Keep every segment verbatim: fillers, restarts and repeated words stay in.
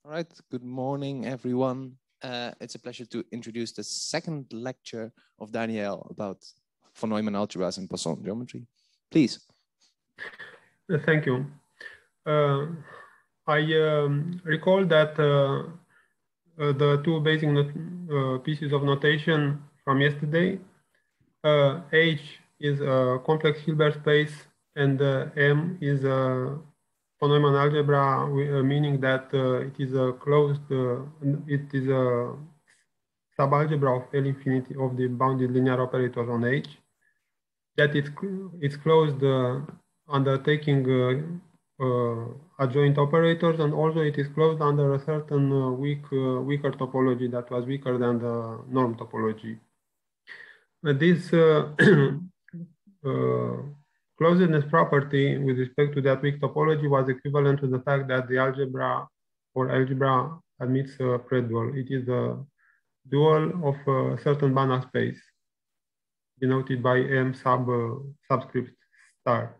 All right, good morning, everyone. Uh, it's a pleasure to introduce the second lecture of Daniel about von Neumann algebras and Poisson geometry. Please. Uh, thank you. Uh, I um, recall that uh, uh, the two basic not uh, pieces of notation from yesterday, uh, H is a complex Hilbert space and uh, M is a von Neumann algebra, uh, meaning that uh, it is a closed, uh, it is a subalgebra of L infinity of the bounded linear operators on H. That it's, it's closed uh, under taking uh, uh, adjoint operators, and also it is closed under a certain uh, weak, uh, weaker topology that was weaker than the norm topology. Uh, this uh, uh, closedness property with respect to that weak topology was equivalent to the fact that the algebra or algebra admits a predual. It is the dual of a certain Banach space, denoted by M sub uh, subscript star.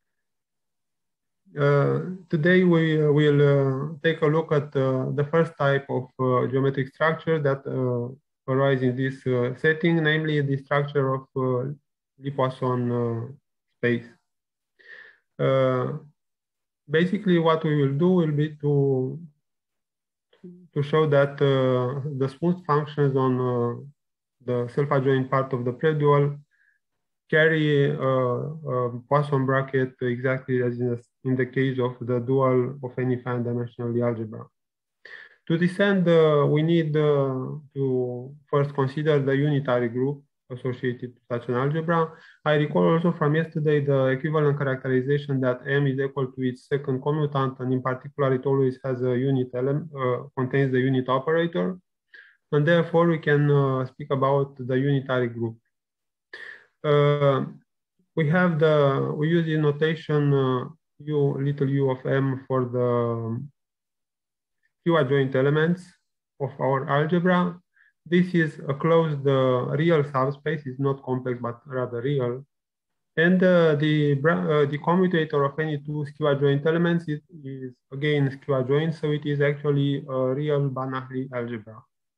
Uh, today we uh, will uh, take a look at uh, the first type of uh, geometric structure that uh, arises in this uh, setting, namely the structure of uh, the Poisson uh, space. Uh, basically, what we will do will be to to show that uh, the smooth functions on uh, the self-adjoint part of the predual carry a, a Poisson bracket exactly as in the, in the case of the dual of any finite dimensional algebra. To this end, uh, we need uh, to first consider the unitary group associated to such an algebra. I recall also from yesterday the equivalent characterization that M is equal to its second commutant, and in particular it always has a unit element, uh, contains the unit operator, and therefore we can uh, speak about the unitary group. Uh, we have the, we use the notation uh, u, little u of M for the few adjoint elements of our algebra. This is a closed uh, real subspace. It's not complex, but rather real. And uh, the, uh, the commutator of any two skew adjoint elements is, is again skew adjoint, so it is actually a real Banach algebra.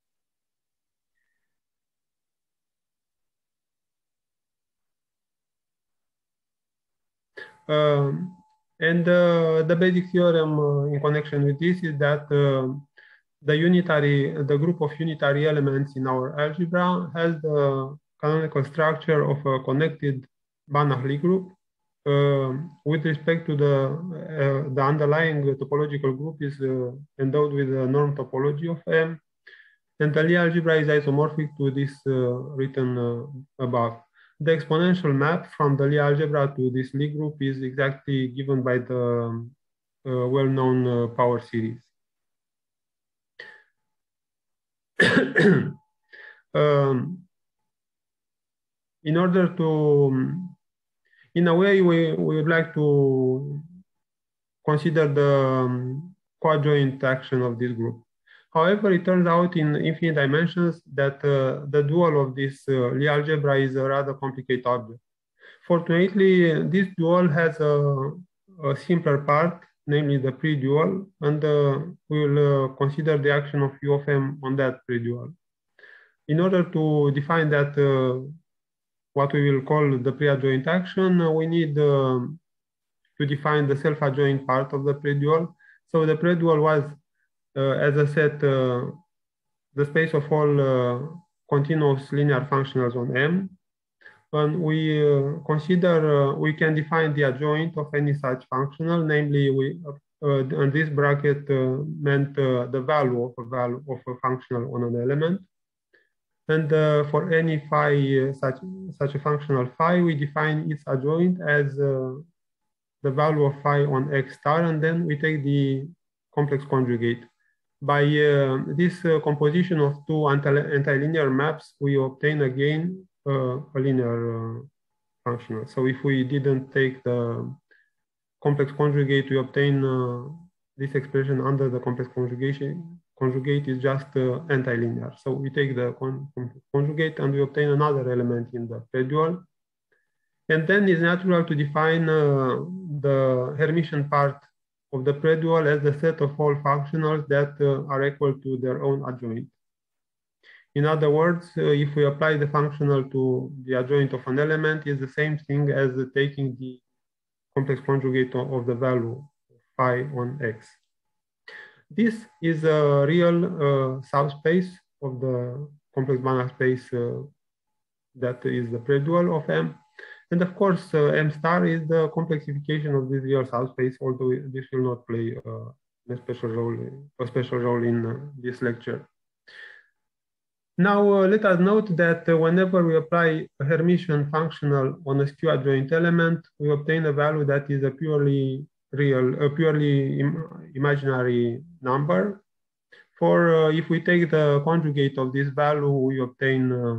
Um, and uh, the basic theorem uh, in connection with this is that uh, the unitary, the group of unitary elements in our algebra has the canonical structure of a connected Banach Lie group. Uh, with respect to the uh, the underlying topological group is uh, endowed with the norm topology of M, and the Lie algebra is isomorphic to this uh, written uh, above. The exponential map from the Lie algebra to this Lie group is exactly given by the uh, well-known uh, power series. um, in order to, in a way, we, we would like to consider the um, coadjoint action of this group. However, it turns out in infinite dimensions that uh, the dual of this uh, Lie algebra is a rather complicated object. Fortunately, this dual has a, a simpler part, namely the pre-dual, and uh, we will uh, consider the action of U of M on that pre-dual. In order to define that, uh, what we will call the pre-adjoint action, uh, we need uh, to define the self-adjoint part of the pre-dual. So the pre-dual was, uh, as I said, uh, the space of all uh, continuous linear functionals on M. And we uh, consider, uh, we can define the adjoint of any such functional, namely, we, uh, and this bracket uh, meant uh, the value of a value of a functional on an element. And uh, for any phi, uh, such, such a functional phi, we define its adjoint as uh, the value of phi on X star, and then we take the complex conjugate. By uh, this uh, composition of two anti-linear maps, we obtain again uh, a linear uh, functional. So if we didn't take the complex conjugate, we obtain uh, this expression under the complex conjugation. Conjugate is just uh, anti-linear. So we take the con conjugate and we obtain another element in the predual. And then it's natural to define uh, the Hermitian part of the predual as the set of all functionals that uh, are equal to their own adjoint. In other words, uh, if we apply the functional to the adjoint of an element, it's the same thing as uh, taking the complex conjugate of, of the value phi on X. This is a real uh, subspace of the complex Banach space uh, that is the predual of M. And of course, uh, M star is the complexification of this real subspace, although this will not play uh, a special role, a special role in uh, this lecture. Now, uh, let us note that uh, whenever we apply a Hermitian functional on a skew adjoint element, we obtain a value that is a purely real, a purely im imaginary number. For uh, if we take the conjugate of this value, we obtain uh,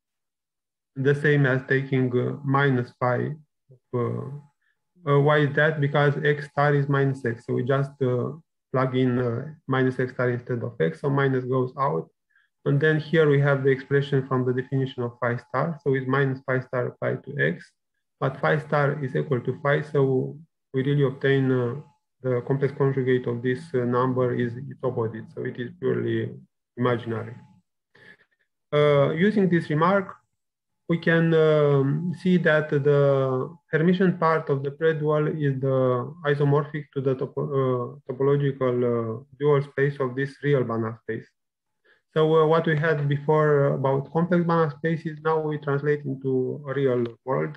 the same as taking uh, minus phi. Uh, uh, why is that? Because X star is minus X. So we just uh, plug in uh, minus X star instead of X. So minus goes out. And then here we have the expression from the definition of phi star. So it's minus phi star applied to X. But phi star is equal to phi. So we really obtain uh, the complex conjugate of this uh, number is its opposite. So it is purely imaginary. Uh, using this remark, we can um, see that the Hermitian part of the predual is the isomorphic to the topo uh, topological uh, dual space of this real Banach space. So uh, what we had before about complex Banach spaces, now we translate into a real world.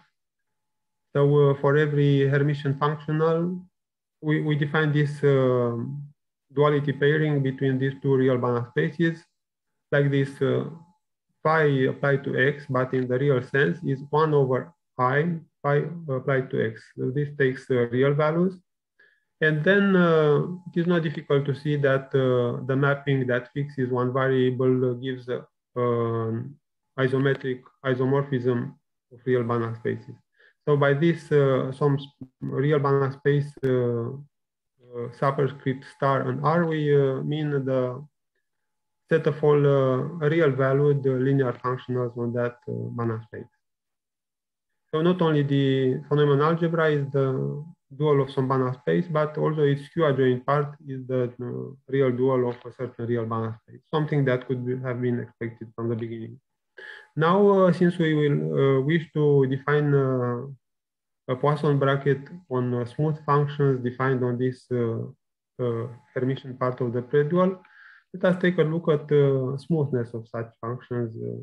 So uh, for every Hermitian functional, we, we define this uh, duality pairing between these two real Banach spaces, like this uh, phi applied to X, but in the real sense is one over I, phi applied to X. So this takes uh, real values. And then uh, it is not difficult to see that uh, the mapping that fixes one variable uh, gives uh, um, isometric isomorphism of real Banach spaces. So by this, uh, some real Banach space uh, uh, superscript star and R, we uh, mean the set of all uh, real valued linear functionals on that uh, Banach space. So not only the von Neumann algebra is the dual of some Banach space, but also its skew adjoint part is the uh, real dual of a certain real Banach space, something that could be, have been expected from the beginning. Now, uh, since we will uh, wish to define uh, a Poisson bracket on uh, smooth functions defined on this uh, uh, Hermitian part of the predual, let us take a look at the uh, smoothness of such functions, uh,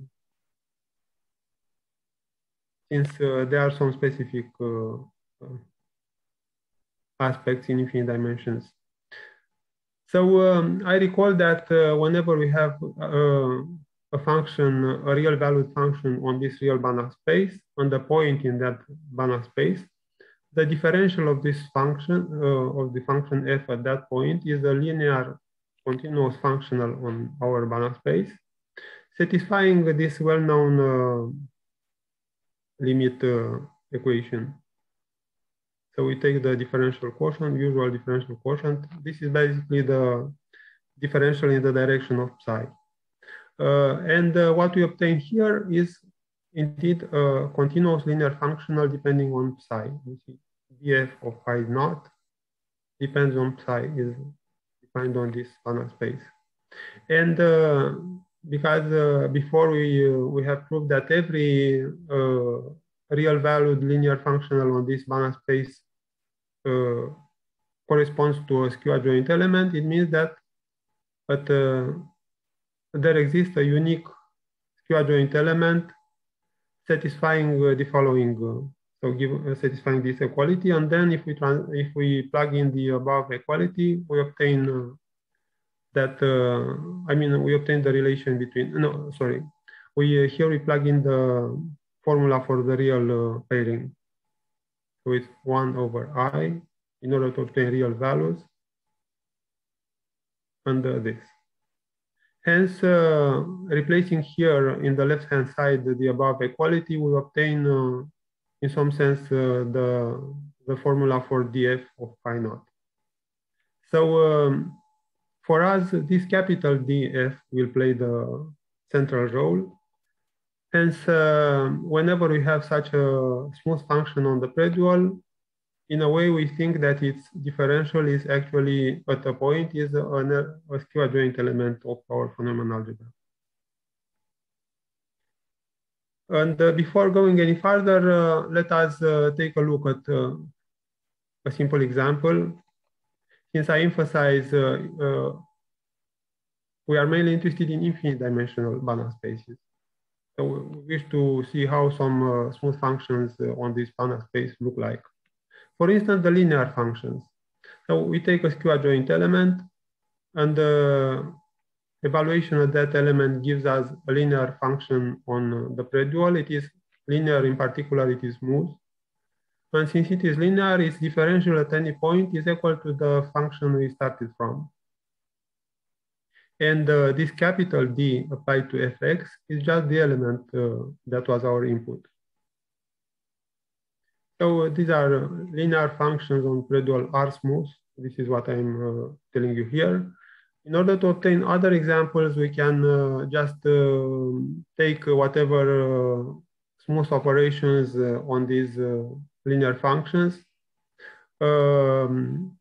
since uh, there are some specific uh, uh, aspects in infinite dimensions. So um, I recall that uh, whenever we have uh, a function, a real valued function on this real Banach space, on the point in that Banach space, the differential of this function, uh, of the function f at that point is a linear continuous functional on our Banach space, satisfying this well-known uh, limit uh, equation. So we take the differential quotient, usual differential quotient. This is basically the differential in the direction of psi. Uh, and uh, what we obtain here is indeed a continuous linear functional depending on psi. You see, df of phi naught depends on psi, is defined on this Banach space. And uh, because uh, before we, uh, we have proved that every uh, real valued linear functional on this Banach space uh, corresponds to a skew adjoint element, it means that at, uh, there exists a unique skew adjoint element satisfying uh, the following, uh, so give, uh, satisfying this equality, and then if we trans if we plug in the above equality, we obtain uh, that uh, I mean we obtain the relation between no sorry we uh, here we plug in the formula for the real uh, pairing, so it's one over I in order to obtain real values, and uh, this. Hence, uh, replacing here in the left-hand side the above equality, we obtain, uh, in some sense, uh, the, the formula for df of phi naught. So um, for us, this capital df will play the central role. Hence, uh, whenever we have such a smooth function on the predual, in a way, we think that its differential is actually at a point is a, a skew adjoint element of our von Neumann algebra. And uh, before going any further, uh, let us uh, take a look at uh, a simple example. Since I emphasize uh, uh, we are mainly interested in infinite dimensional Banach spaces. So we wish to see how some uh, smooth functions uh, on this Banach space look like. For instance, the linear functions. So we take a skew adjoint element, and the evaluation of that element gives us a linear function on the predual. It is linear, in particular, it is smooth. And since it is linear, its differential at any point is equal to the function we started from. And uh, this capital D applied to f x is just the element uh, that was our input. So uh, these are uh, linear functions on predual R smooth. This is what I'm uh, telling you here. In order to obtain other examples, we can uh, just uh, take whatever uh, smooth operations uh, on these uh, linear functions. Um,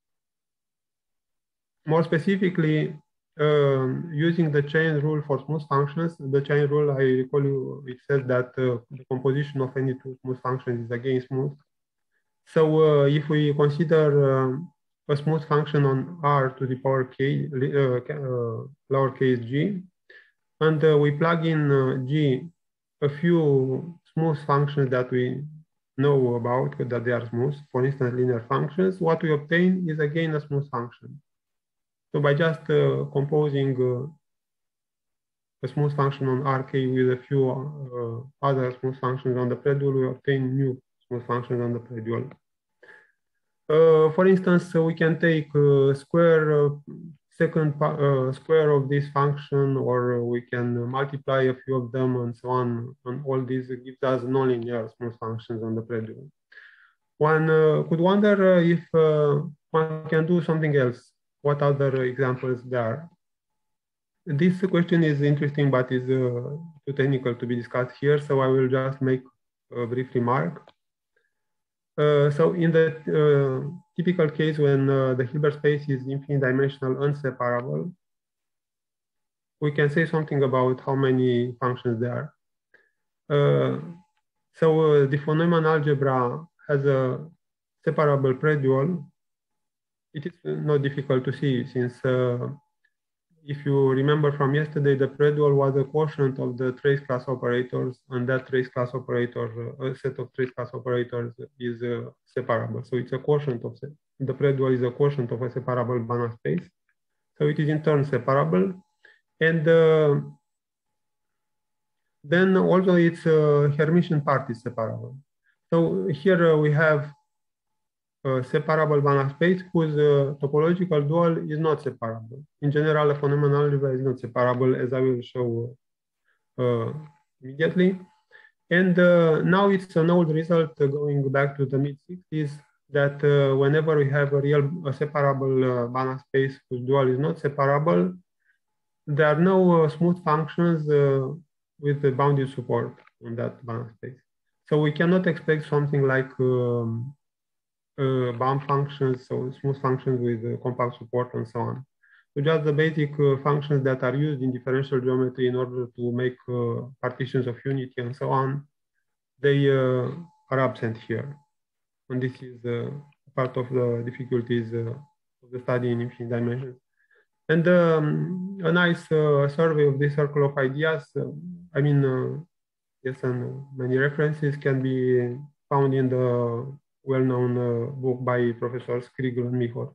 more specifically, um, using the chain rule for smooth functions, the chain rule, I recall you, it says that uh, the composition of any two smooth functions is again smooth. So uh, if we consider um, a smooth function on R to the power k, uh, uh, lowercase g, and uh, we plug in uh, g a few smooth functions that we know about, that they are smooth, for instance, linear functions, what we obtain is again a smooth function. So by just uh, composing uh, a smooth function on R K with a few uh, other smooth functions on the predual, we obtain new smooth functions on the predual. Uh, for instance, so we can take uh, square uh, second uh, square of this function, or we can multiply a few of them and so on. And all these gives us nonlinear smooth functions on the predual. One uh, could wonder uh, if uh, one can do something else. What other examples there are? This question is interesting, but is uh, too technical to be discussed here. So I will just make a brief remark. Uh, so in the uh, typical case when uh, the Hilbert space is infinite dimensional and separable, we can say something about how many functions there are. Uh, so uh, the von Neumann algebra has a separable predual. It is not difficult to see, since uh, if you remember from yesterday, the predual was a quotient of the trace class operators, and that trace class operator, a set of trace class operators is uh, separable. So it's a quotient of, the predual is a quotient of a separable Banach space. So it is in turn separable. And uh, then also its uh, Hermitian part is separable. So here uh, we have a separable Banach space whose uh, topological dual is not separable. In general, a von Neumann algebra is not separable, as I will show uh, immediately. And uh, now it's an old result uh, going back to the mid sixties that uh, whenever we have a real a separable uh, Banach space whose dual is not separable, there are no uh, smooth functions uh, with the bounded support on that Banach space. So we cannot expect something like um, uh, bound functions, so smooth functions with uh, compact support and so on. So just the basic uh, functions that are used in differential geometry in order to make uh, partitions of unity and so on, they uh, are absent here. And this is uh, part of the difficulties uh, of the study in infinite dimensions. And um, a nice uh, survey of this circle of ideas, uh, I mean, uh, yes, and many references can be found in the well-known uh, book by Professors Kriegel and Michor.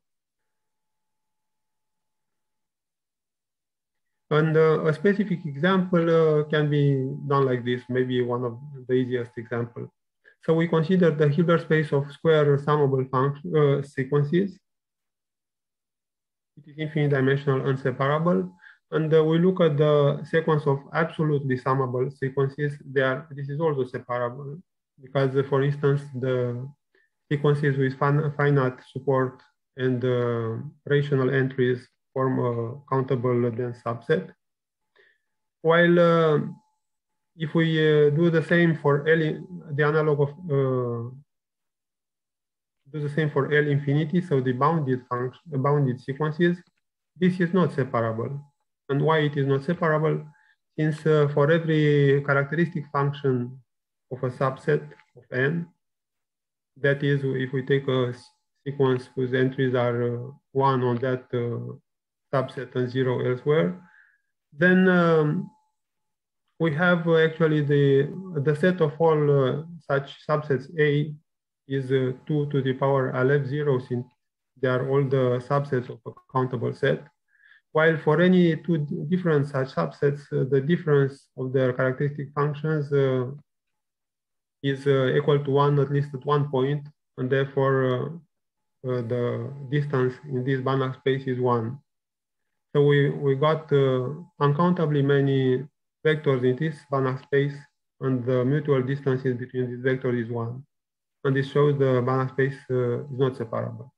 And uh, a specific example uh, can be done like this, maybe one of the easiest examples. So we consider the Hilbert space of square summable function, uh, sequences. It is infinite dimensional and separable. And uh, we look at the sequence of absolutely summable sequences. They are, this is also separable because, uh, for instance, the sequences with fin finite support and uh, rational entries form a countable dense subset. While uh, if we uh, do the same for the analog of uh, do the same for L infinity, so the bounded function, the bounded sequences. This is not separable. And why it is not separable? Since uh, for every characteristic function of a subset of n, that is, if we take a sequence whose entries are uh, one on that uh, subset and zero elsewhere, then um, we have uh, actually the, the set of all uh, such subsets A is uh, two to the power aleph zero, since they are all the subsets of a countable set. While for any two different such subsets, uh, the difference of their characteristic functions uh, is uh, equal to one at least at one point, and therefore uh, uh, the distance in this Banach space is one. So we, we got uh, uncountably many vectors in this Banach space, and the mutual distances between these vectors is one. And this shows the Banach space uh, is not separable.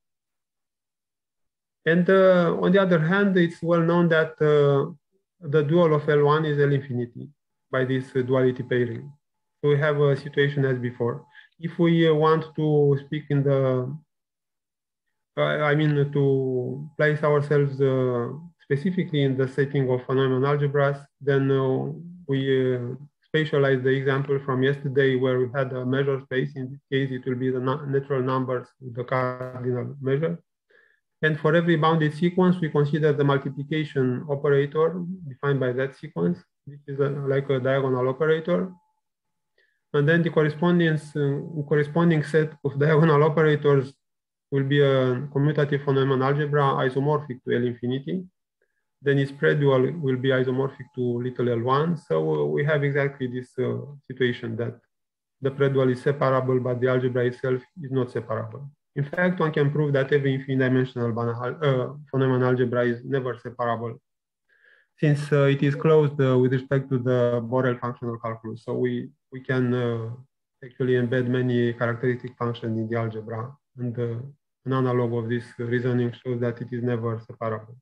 And uh, on the other hand, it's well known that uh, the dual of L one is L infinity by this uh, duality pairing. So we have a situation as before. If we uh, want to speak in the, uh, I mean, to place ourselves uh, specifically in the setting of Neumann algebras, then uh, we uh, spatialize the example from yesterday where we had a measure space. In this case, it will be the natural numbers with the cardinal measure. And for every bounded sequence, we consider the multiplication operator defined by that sequence. This is a, like a diagonal operator. And then the correspondence, uh, corresponding set of diagonal operators will be a commutative von Neumann algebra isomorphic to L infinity. Then its predual will be isomorphic to little L one. So uh, we have exactly this uh, situation that the predual is separable, but the algebra itself is not separable. In fact, one can prove that every infinite-dimensional uh, von Neumann algebra is never separable, since uh, it is closed uh, with respect to the Borel functional calculus. So we, we can uh, actually embed many characteristic functions in the algebra. And uh, an analog of this reasoning shows that it is never separable.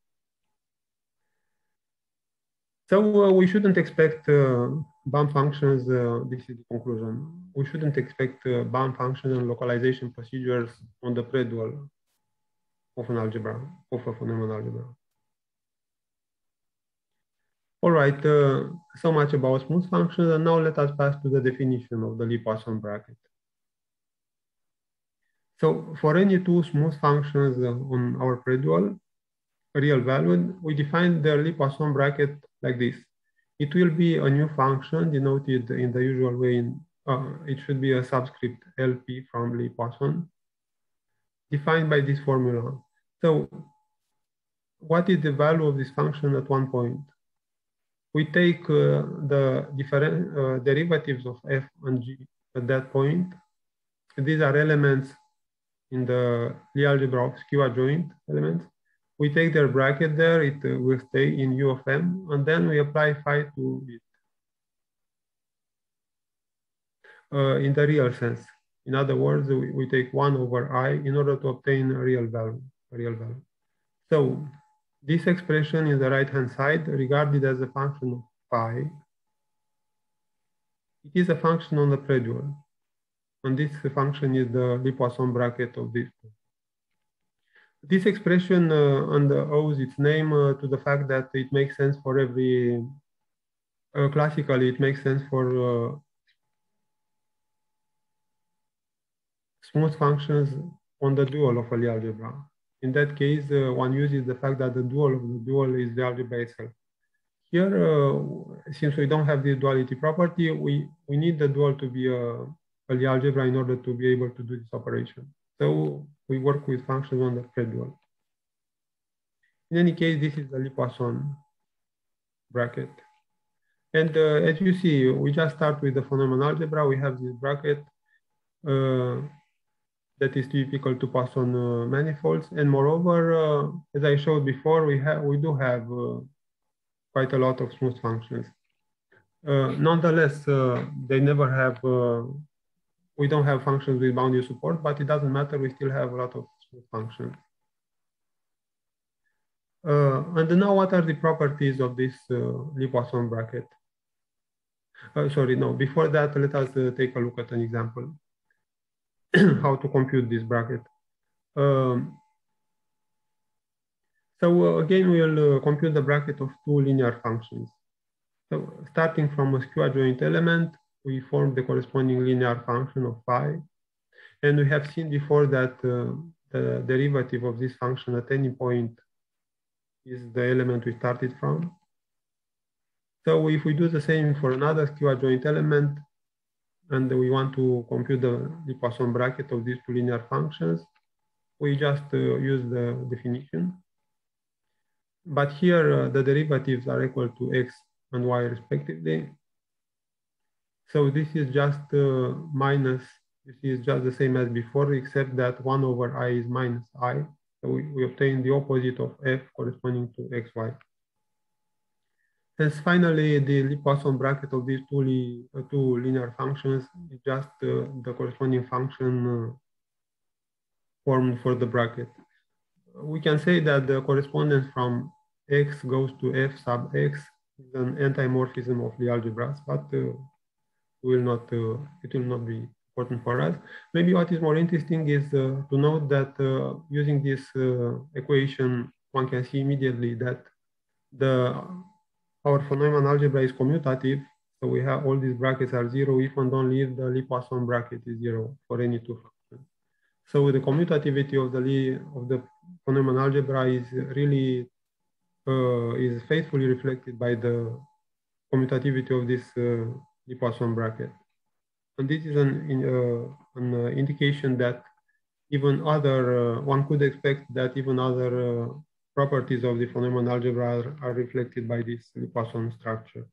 So uh, we shouldn't expect uh, B A M functions, uh, this is the conclusion. We shouldn't expect uh, B A M functions and localization procedures on the predual of an algebra, of a von Neumann algebra. All right, uh, so much about smooth functions, and now let us pass to the definition of the Lie-Poisson bracket. So for any two smooth functions uh, on our predual, real valued, we define the Lie-Poisson bracket like this. It will be a new function denoted in the usual way. In, uh, it should be a subscript L P from Lie-Poisson, defined by this formula. So what is the value of this function at one point? We take uh, the different uh, derivatives of f and g at that point. These are elements in the Lie algebra of skew adjoint elements. We take their bracket there, it uh, will stay in U of m, and then we apply phi to it uh, in the real sense. In other words, we, we take one over I in order to obtain a real value. A real value. So this expression in the right-hand side, regarded as a function of phi, it is a function on the predual. And this function is the Lie-Poisson bracket of this. This expression uh, and, uh, owes its name uh, to the fact that it makes sense for every, uh, classically, it makes sense for uh, smooth functions on the dual of a Lie algebra. In that case, uh, one uses the fact that the dual of the dual is the algebra itself. Here, uh, since we don't have this duality property, we, we need the dual to be a, a Lie algebra in order to be able to do this operation. So we work with functions on the predual. In any case, this is the Lie-Poisson bracket. And uh, as you see, we just start with the von Neumann algebra. We have this bracket uh, that is typical to Poisson uh, manifolds. And moreover, uh, as I showed before, we have we do have uh, quite a lot of smooth functions. Uh, nonetheless, uh, they never have, uh, we don't have functions with boundary support, but it doesn't matter, we still have a lot of smooth functions. Uh, and now what are the properties of this uh, Lie-Poisson bracket? Uh, sorry, no, before that, let us uh, take a look at an example. How to compute this bracket. Um, so uh, again, we'll uh, compute the bracket of two linear functions. So starting from a skew adjoint element, we form the corresponding linear function of phi. And we have seen before that uh, the derivative of this function at any point is the element we started from. So if we do the same for another skew adjoint element, and we want to compute the, the Poisson bracket of these two linear functions, we just uh, use the definition. But here, uh, the derivatives are equal to x and y respectively. So this is just uh, minus, this is just the same as before, except that one over I is minus I. So we, we obtain the opposite of f corresponding to xy. And finally, the Poisson bracket of these two, li, uh, two linear functions is just uh, the corresponding function uh, formed for the bracket. We can say that the correspondence from x goes to f sub x is an antimorphism of the algebras, but uh, will not, uh, it will not be important for us. Maybe what is more interesting is uh, to note that uh, using this uh, equation, one can see immediately that the our von Neumann algebra is commutative. So we have all these brackets are zero if and only if the Lie Poisson bracket is zero for any two functions. So the commutativity of the Lie, of the von Neumann algebra is really uh, is faithfully reflected by the commutativity of this uh, Lie Poisson bracket. And this is an, in, uh, an uh, indication that even other, uh, one could expect that even other uh, properties of the von Neumann algebra are, are reflected by this Lie Poisson structure.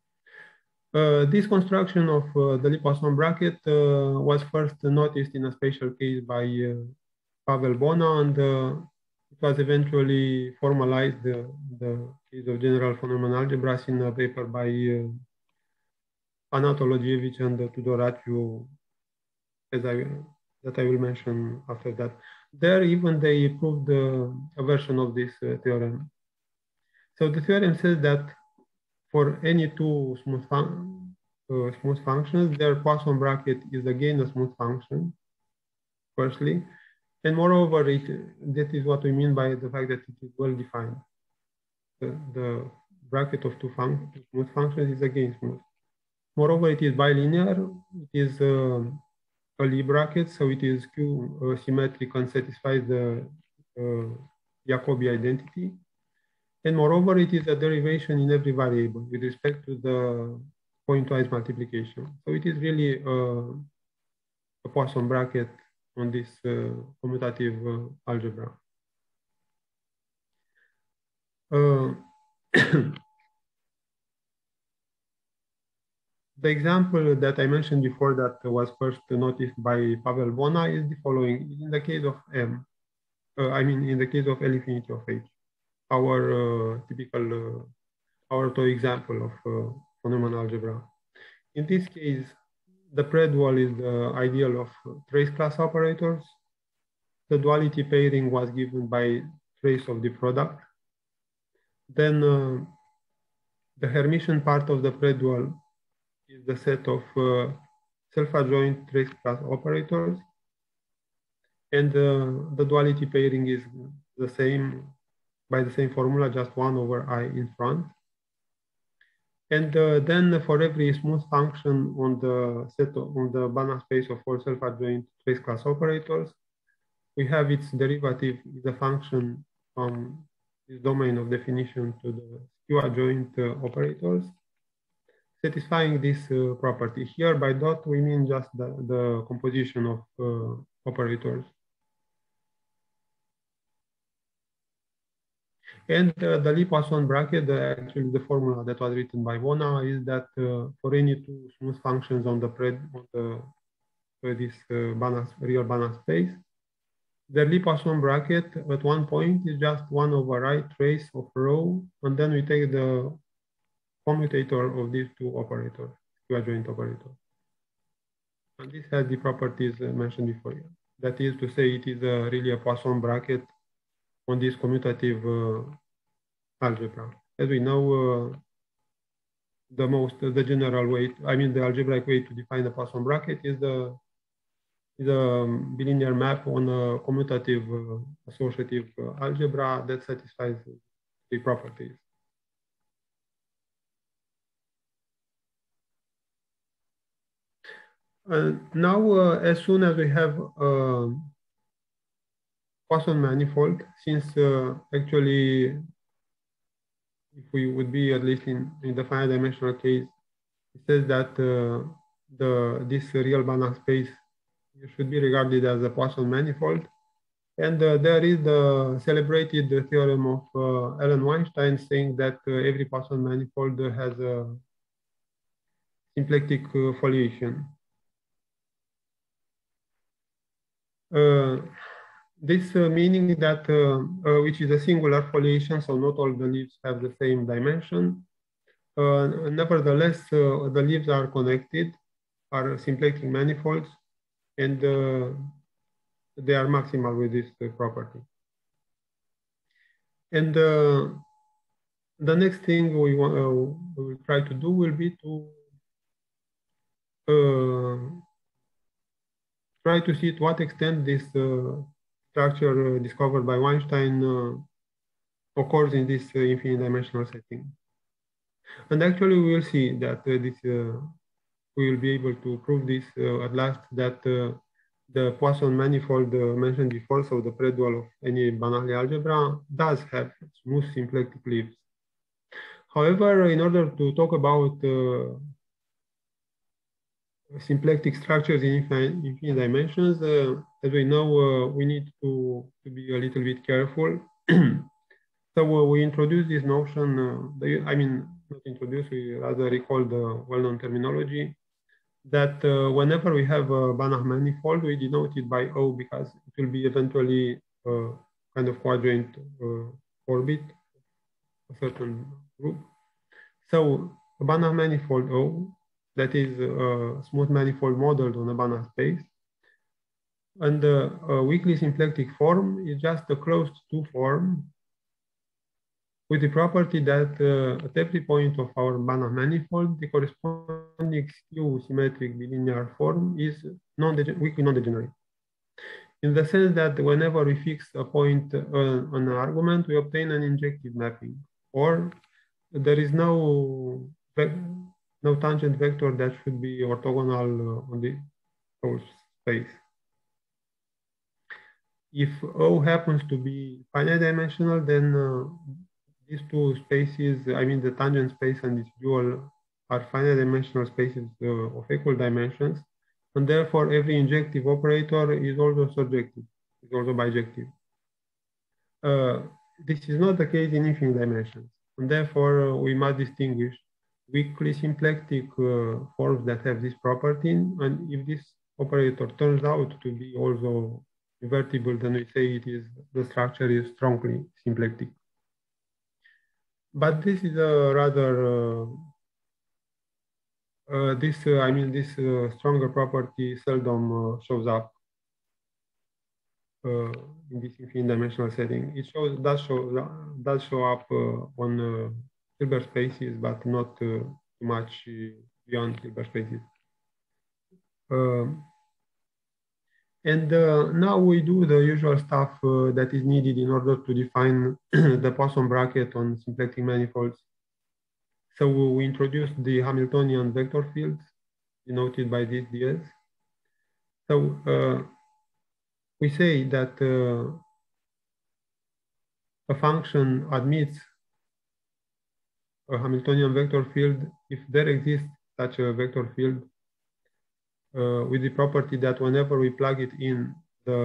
Uh, this construction of uh, the Lie Poisson bracket uh, was first noticed in a special case by uh, Pavel Bona, and uh, it was eventually formalized, uh, the case of general von Neumann algebras, in a paper by uh, Anatologievici and Tudoraciu, as I, that I will mention after that. There, even they proved uh, a version of this uh, theorem. So the theorem says that for any two smooth, fun uh, smooth functions, their Poisson bracket is again a smooth function, firstly. And moreover, it, that is what we mean by the fact that it is well defined. The, the bracket of two fun smooth functions is again smooth. Moreover, it is bilinear. It is uh, a Lie bracket, so it is Q uh, symmetric and satisfies the uh, Jacobi identity. And moreover, it is a derivation in every variable with respect to the pointwise multiplication. So it is really uh, a Poisson bracket on this uh, commutative uh, algebra. Uh, The example that I mentioned before that was first noticed by Pavel Bona is the following. In the case of M, uh, I mean, in the case of L infinity of H, our uh, typical, uh, our two example of uh, von Neumann algebra. In this case, the predual is the ideal of trace class operators. The duality pairing was given by trace of the product. Then uh, the Hermitian part of the predual is the set of uh, self-adjoint trace class operators. And uh, the duality pairing is the same, by the same formula, just one over I in front. And uh, then for every smooth function on the set of, on the Banach space of all self-adjoint trace class operators, we have its derivative is a function from this domain of definition to the skew adjoint uh, operators, satisfying this uh, property. Here by dot, we mean just the, the composition of uh, operators. And uh, the Lie Poisson bracket, the, actually the formula that was written by Bona is that uh, for any two smooth functions on the, pred, on the uh, this uh, Banach, real Banach space, the Lie Poisson bracket at one point is just one over I trace of rho, and then we take the commutator of these two operators, two adjoint operators. And this has the properties uh, mentioned before. That is to say, it is uh, really a Poisson bracket on this commutative uh, algebra. As we know, uh, the most, uh, the general way, I mean, the algebraic way to define the Poisson bracket is the is a bilinear map on a commutative uh, associative uh, algebra that satisfies the properties. Uh, now, uh, as soon as we have a Poisson manifold, since uh, actually, if we would be at least in, in the finite dimensional case, it says that uh, the this real Banach space should be regarded as a Poisson manifold. And uh, there is the celebrated theorem of uh, Alan Weinstein saying that uh, every Poisson manifold has a symplectic uh, foliation. Uh, this uh, meaning that, uh, uh, which is a singular foliation, so not all the leaves have the same dimension. Uh, nevertheless, uh, the leaves are connected, are symplectic manifolds, and uh, they are maximal with this uh, property. And uh, the next thing we, want, uh, we will try to do will be to uh, try to see to what extent this uh, structure uh, discovered by Weinstein uh, occurs in this uh, infinite dimensional setting. And actually we will see that uh, this, uh, we will be able to prove this uh, at last, that uh, the Poisson manifold uh, mentioned before, so the predual of any Banach algebra, does have smooth symplectic leaves. However, in order to talk about uh, symplectic structures in infinite, infinite dimensions, uh, as we know, uh, we need to, to be a little bit careful. So uh, we introduced this notion, uh, the, I mean, not introduce, we rather recall the well-known terminology, that uh, whenever we have a Banach manifold, we denote it by O because it will be eventually a kind of quadjoint uh, orbit, a certain group. So a Banach manifold O, that is a smooth manifold modeled on a Banach space. And uh, a weakly symplectic form is just a closed two form with the property that uh, at every point of our Banach manifold, the corresponding skew-symmetric bilinear form is non weakly non-degenerate. In the sense that whenever we fix a point uh, on an argument, we obtain an injective mapping, or there is no no tangent vector that should be orthogonal uh, on the whole space. If O happens to be finite dimensional, then uh, these two spaces, I mean the tangent space and its dual, are finite dimensional spaces uh, of equal dimensions, and therefore every injective operator is also surjective, is also bijective. Uh, this is not the case in infinite dimensions, and therefore uh, we must distinguish weakly symplectic uh, forms that have this property, and if this operator turns out to be also invertible, then we say it is the structure is strongly symplectic. But this is a rather uh, uh, this uh, I mean this uh, stronger property seldom uh, shows up uh, in this infinite dimensional setting. It shows does show does show up uh, on uh, Hilbert spaces, but not uh, too much uh, beyond Hilbert spaces. Um, And uh, now we do the usual stuff uh, that is needed in order to define the Poisson bracket on symplectic manifolds. So we introduced the Hamiltonian vector fields denoted by these D S. So uh, we say that uh, a function admits a Hamiltonian vector field if there exists such a vector field uh, with the property that whenever we plug it in the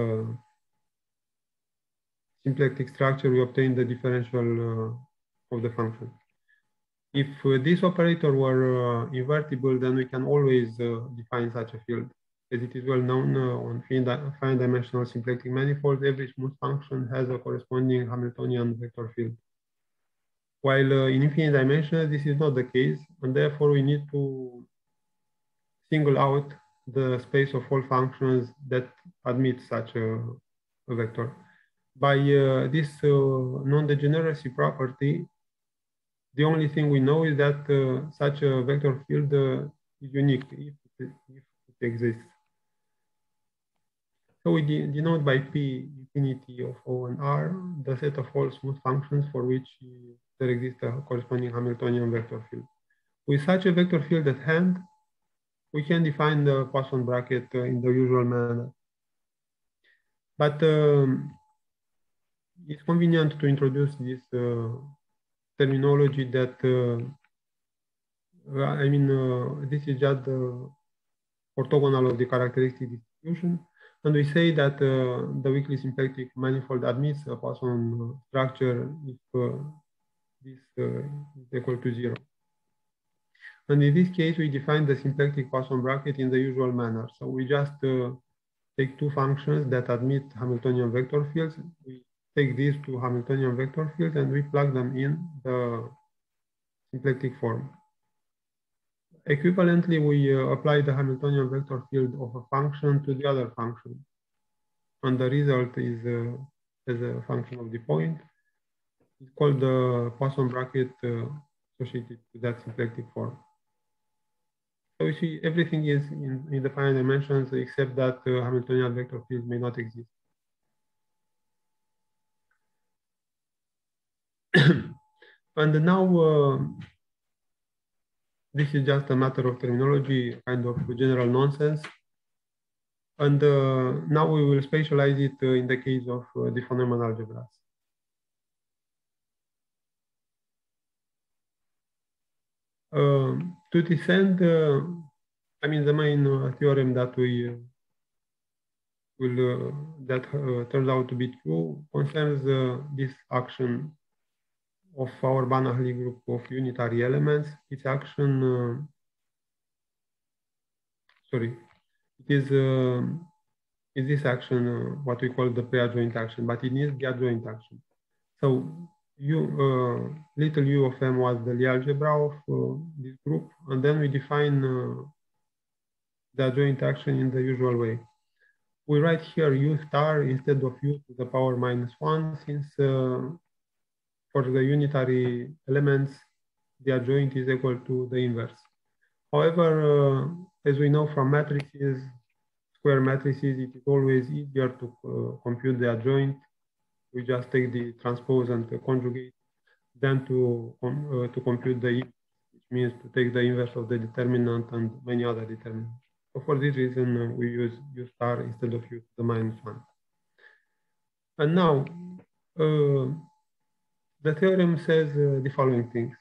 symplectic structure, we obtain the differential uh, of the function. If uh, this operator were uh, invertible, then we can always uh, define such a field. As it is well known uh, on finite dimensional symplectic manifolds, every smooth function has a corresponding Hamiltonian vector field. While uh, in infinite dimensions, this is not the case, and therefore we need to single out the space of all functions that admit such a, a vector. By uh, this uh, non-degeneracy property, the only thing we know is that uh, such a vector field uh, is unique if it, if it exists. So we de denote by P infinity of O and R the set of all smooth functions for which there exists a corresponding Hamiltonian vector field. With such a vector field at hand, we can define the Poisson bracket uh, in the usual manner. But um, it's convenient to introduce this uh, terminology that, uh, I mean, uh, this is just the orthogonal of the characteristic distribution. And we say that uh, the weakly symplectic manifold admits a Poisson structure if uh, this uh, is equal to zero. And in this case, we define the symplectic Poisson bracket in the usual manner. So we just uh, take two functions that admit Hamiltonian vector fields. We take these two Hamiltonian vector fields and we plug them in the symplectic form. Equivalently, we uh, apply the Hamiltonian vector field of a function to the other function. And the result is uh, as a function of the point. It's called the Poisson bracket uh, associated to that symplectic form. So you see, everything is in, in the finite dimensions except that uh, Hamiltonian vector field may not exist. And now, uh, this is just a matter of terminology, kind of general nonsense. And uh, now we will specialize it uh, in the case of uh, the von Neumann algebras. Uh, to this end, uh, I mean, the main uh, theorem that we uh, will uh, that uh, turns out to be true concerns uh, this action of our Banach-Lie group of unitary elements. Its action, uh, sorry, it is uh, is this action uh, what we call the pre-adjoint action, but it needs the adjoint action. So U, uh, little u of m was the Lie algebra of uh, this group, and then we define uh, the adjoint action in the usual way. We write here u star instead of u to the power minus one, since uh, for the unitary elements, the adjoint is equal to the inverse. However, uh, as we know from matrices, square matrices, it is always easier to uh, compute the adjoint. We just take the transpose and the conjugate, than to, uh, to compute the inverse, which means to take the inverse of the determinant and many other determinants. So for this reason, uh, we use u star instead of u to the minus one. And now, uh, the theorem says uh, the following things.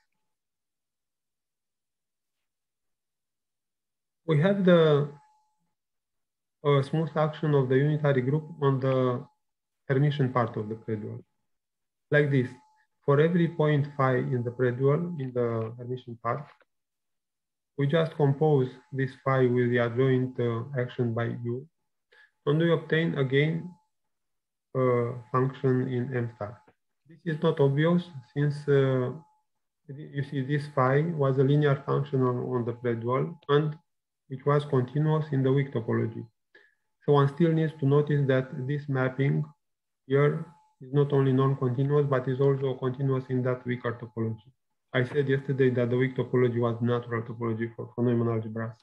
We have the uh, smooth action of the unitary group on the Hermitian part of the predual. Like this, for every point phi in the predual, in the Hermitian part, we just compose this phi with the adjoint uh, action by u, and we obtain again a function in M star. This is not obvious since uh, you see this phi was a linear function on, on the predual and it was continuous in the weak topology. So one still needs to notice that this mapping here is not only non-continuous, but is also continuous in that weaker topology. I said yesterday that the weak topology was natural topology for von Neumann algebras.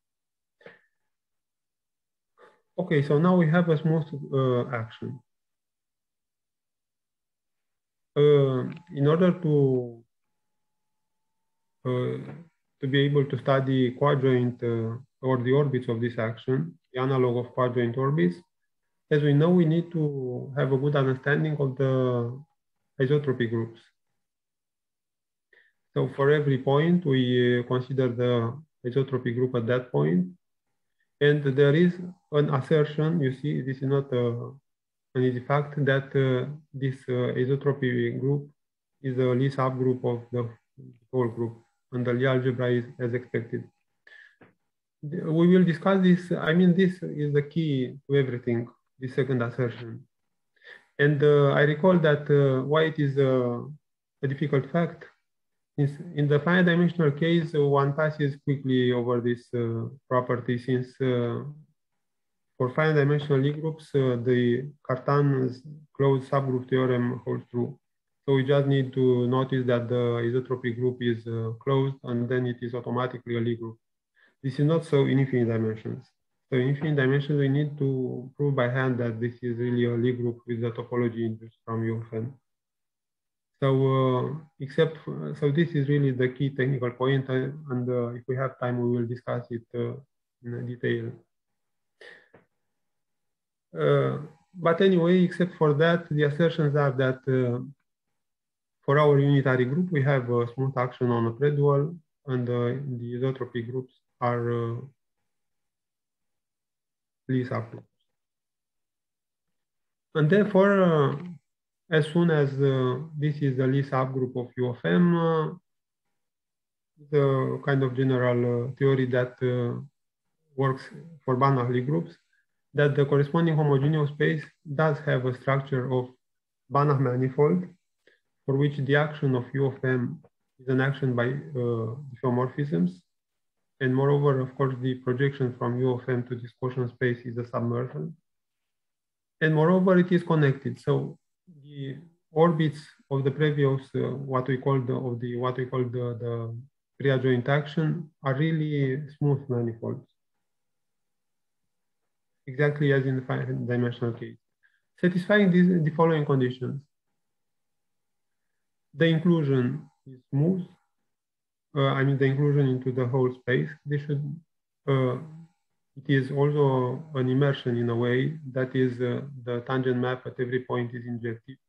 Okay, so now we have a smooth uh, action. Uh, in order to uh, to be able to study quadjoint uh, or the orbits of this action, the analog of quadjoint orbits, as we know, we need to have a good understanding of the isotropy groups. So for every point, we uh, consider the isotropy group at that point. And there is an assertion, you see, this is not a, an easy fact, that uh, this uh, isotropy group is a Lie subgroup of the whole group, and the Lie algebra is as expected. We will discuss this. I mean, this is the key to everything, the second assertion. And uh, I recall that uh, why it is a, a difficult fact. Is in the finite dimensional case, uh, one passes quickly over this uh, property, since uh, for finite dimensional Lie groups, uh, the Cartan's closed subgroup theorem holds true. So we just need to notice that the isotropy group is uh, closed, and then it is automatically a Lie group. This is not so in infinite dimensions. So infinite dimensions, we need to prove by hand that this is really a Lie group with the topology induced from U of n. So, uh, except, for, so this is really the key technical point, uh, and uh, if we have time, we will discuss it uh, in detail. Uh, but anyway, except for that, the assertions are that uh, for our unitary group, we have a smooth action on a predual, and uh, the isotropy groups are uh, Lie subgroups. And therefore, uh, as soon as uh, this is the Lie subgroup of U of M, uh, the kind of general uh, theory that uh, works for Banach Lie groups, that the corresponding homogeneous space does have a structure of Banach manifold, for which the action of U of M is an action by uh, diffeomorphisms. And moreover, of course, the projection from U of M to this quotient space is a submersion. And moreover, it is connected. So the orbits of the previous, uh, what we call the, of the, what we call the, the pre-adjoint action are really smooth manifolds. Exactly as in the finite dimensional case. Satisfying these, the following conditions. The inclusion is smooth. Uh, I mean, the inclusion into the whole space. They should, uh, it is also an immersion in a way, that is uh, the tangent map at every point is injective.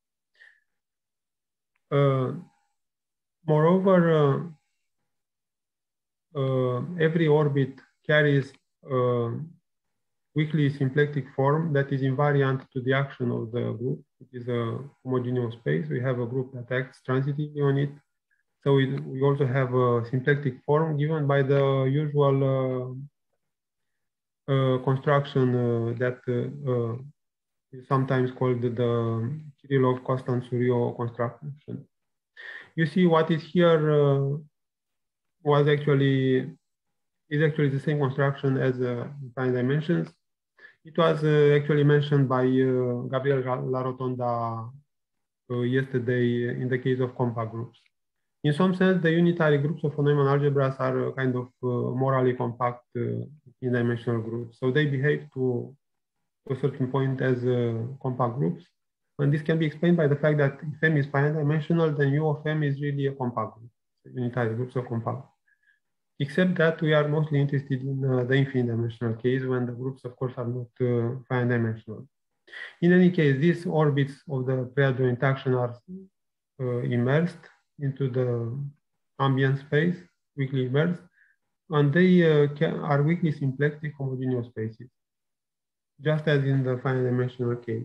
Uh, moreover, uh, uh, every orbit carries uh, weakly symplectic form that is invariant to the action of the group. It is a homogeneous space. We have a group that acts transitively on it. So it, we also have a symplectic form given by the usual uh, uh, construction uh, that uh, uh, is sometimes called the Kirillov-Kostantsuriov construction. You see what is here uh, was actually, is actually the same construction as uh, finite dimensions. It was uh, actually mentioned by uh, Gabriel Larotonda uh, yesterday in the case of compact groups. In some sense, the unitary groups of Neumann algebras are uh, kind of uh, morally compact uh, in dimensional groups. So they behave to, to a certain point as uh, compact groups. And this can be explained by the fact that if M is finite dimensional, then U of M is really a compact group. So unitary groups are compact. Except that we are mostly interested in uh, the infinite dimensional case when the groups, of course, are not uh, finite dimensional. In any case, these orbits of the pre-adjoint action are uh, immersed into the ambient space, weakly immersed, and they uh, can, are weakly symplectic homogeneous spaces, just as in the finite dimensional case.